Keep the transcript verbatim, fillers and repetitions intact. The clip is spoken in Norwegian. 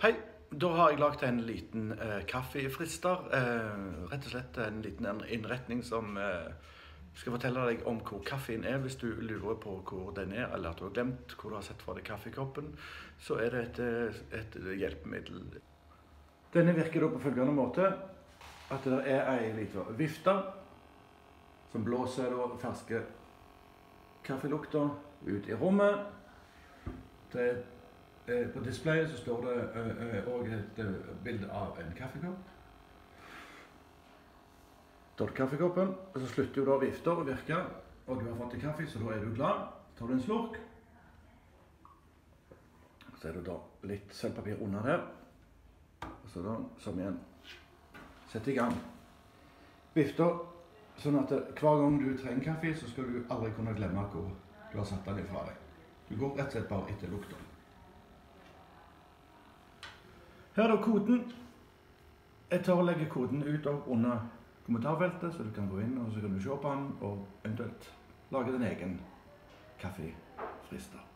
Hei, da har jeg lagt en liten eh, kaffefrister. Eh, rett og slett en liten innretning som eh, skal fortelle deg om hvor kaffen er. Hvis du lurer på hvor den er, eller at du har glemt hvor du har sett fra deg kaffekoppen, så er det et, et hjelpemiddel. Denne virker da på følgende måte, at det er en liten vifte som blåser da ferske kaffelukter ut i rommet. Det er På displayet så står det også et bilde av en kaffekopp. Da tar du kaffekoppen, og så slutter jo da vifta å virke, og du har fått en kaffe, så da er du glad. Tar du en slurk. Så er det da litt sølvpapir under her. Og så da, som igjen, sett i gang vifta, sånn at hver gang du trenger kaffe, så skal du aldri kunne glemme hvor du har satt den ifra deg. Du går rett og slett bare etter lukta. Her er da koden. Jeg tar og legger koden ut under kommentarfeltet, så du kan gå inn og så kan du se på den og eventuelt lage din egen kaffefrister.